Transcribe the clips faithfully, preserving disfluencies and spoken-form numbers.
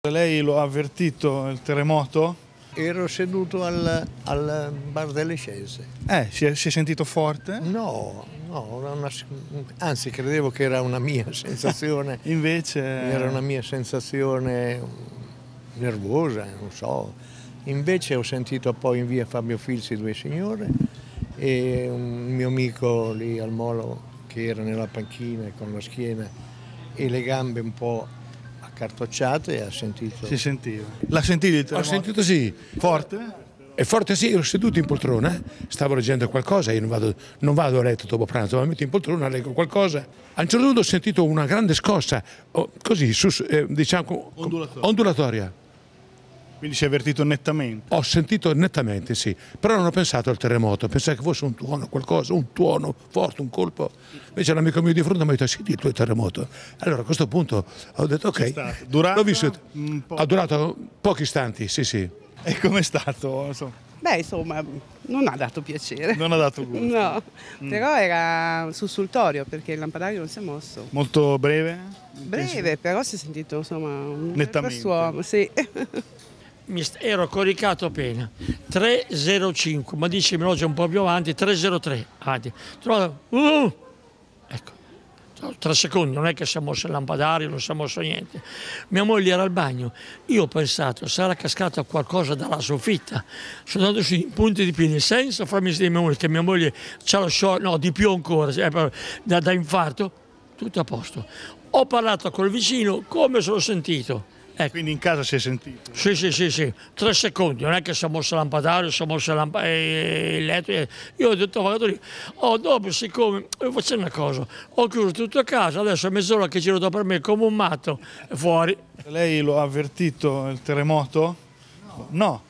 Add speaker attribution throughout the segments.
Speaker 1: Lei lo ha avvertito il terremoto?
Speaker 2: Ero seduto al, al bar delle Scienze.
Speaker 1: Eh, si è, si è sentito forte?
Speaker 2: No, no, una, anzi credevo che era una mia sensazione.
Speaker 1: Invece...
Speaker 2: Era una mia sensazione nervosa, non so. Invece ho sentito poi in via Fabio Filzi due signore e un mio amico lì al molo che era nella panchina con la schiena e le gambe un po' accartocciate e ha sentito...
Speaker 1: Si sentiva. L'ha sentito il terremoto?
Speaker 3: Ho sentito sì.
Speaker 1: Forte?
Speaker 3: È forte sì, ero seduto in poltrona, stavo leggendo qualcosa, io non vado, non vado a letto dopo pranzo, ma mi metto in poltrona, leggo qualcosa. A un certo punto ho sentito una grande scossa, oh, così, su, eh, diciamo,
Speaker 1: Ondulatoria.
Speaker 3: ondulatoria.
Speaker 1: Quindi si è avvertito nettamente?
Speaker 3: Ho sentito nettamente, sì, però non ho pensato al terremoto, pensavo che fosse un tuono, qualcosa, un tuono forte, un colpo. Invece l'amico mio di fronte mi ha detto, senti il tuo terremoto. Allora a questo punto ho detto, ok,
Speaker 1: Durato
Speaker 3: l'ho visto.
Speaker 1: un po'.
Speaker 3: Ha durato pochi istanti, sì, sì.
Speaker 1: E com'è stato? Insomma,
Speaker 4: Beh, insomma, non ha dato piacere.
Speaker 1: non ha dato gusto.
Speaker 4: No,
Speaker 1: Mm.
Speaker 4: però era sussultorio perché il lampadario non si è mosso.
Speaker 1: Molto breve?
Speaker 4: Breve, però si è sentito insomma un
Speaker 1: Nettamente.
Speaker 4: suono, sì.
Speaker 5: Mi st- ero coricato appena tre zero cinque, ma dice il orologio un po' più avanti, tre zero tre avanti. Trovato, uh, ecco, tre secondi, non è che si è mosso il lampadario, non si è mosso niente. Mia moglie era al bagno, io ho pensato sarà cascato qualcosa dalla soffitta, sono andato sui punti di piedi senza farmi sentire mia moglie, che mia moglie c'ha lo shock, no di più ancora, da, da infarto, tutto a posto. Ho parlato col vicino, come sono sentito. Ecco.
Speaker 1: Quindi in casa si è sentito?
Speaker 5: Sì, sì, sì, sì, tre secondi, non è che si è mosso il lampadario, si è mosso il, lamp- eh, il letto, eh. Io ho detto, vado lì, oh, dopo siccome, io faccio una cosa, ho chiuso tutto a casa, adesso è mezz'ora che giro dopo per me come un matto, fuori.
Speaker 1: Lei lo ha avvertito il terremoto? No.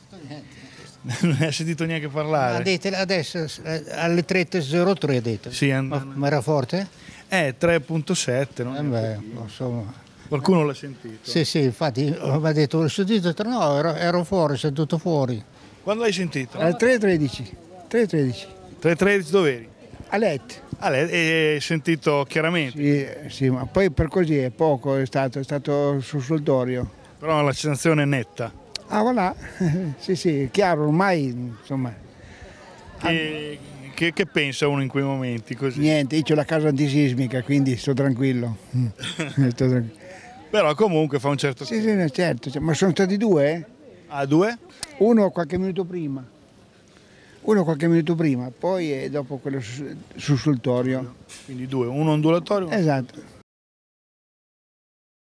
Speaker 1: Non ne ha sentito neanche parlare?
Speaker 6: Ha detto adesso eh, alle tre zero tre ha detto.
Speaker 1: Sì, and-
Speaker 6: ma, ma era forte?
Speaker 1: Eh, tre virgola sette, no?
Speaker 6: Eh beh, insomma.
Speaker 1: Qualcuno l'ha sentito?
Speaker 6: Sì, sì, infatti mi ha detto, l'ho sentito, ho detto, no, ero, ero fuori, seduto fuori.
Speaker 1: Quando l'hai sentito?
Speaker 7: Alle tre e tredici. tre e tredici.
Speaker 1: tre e tredici dove eri?
Speaker 7: A letto.
Speaker 1: Ah, e hai sentito chiaramente?
Speaker 7: Sì, sì, ma poi per così è poco, è stato, è stato sussultorio.
Speaker 1: Però la sensazione è netta.
Speaker 7: Ah, voilà. Sì, sì, chiaro, ormai, insomma.
Speaker 1: Che, che, che pensa uno in quei momenti così?
Speaker 7: Niente, io ho la casa antisismica, quindi sto tranquillo. Sto tranquillo.
Speaker 1: Però comunque fa un certo...
Speaker 7: Sì, sì, no, certo, certo, ma sono stati due? Eh?
Speaker 1: Ah, due?
Speaker 7: Uno qualche minuto prima. Uno qualche minuto prima, poi e dopo quello sussultorio.
Speaker 1: Quindi due, uno ondulatorio?
Speaker 7: Esatto.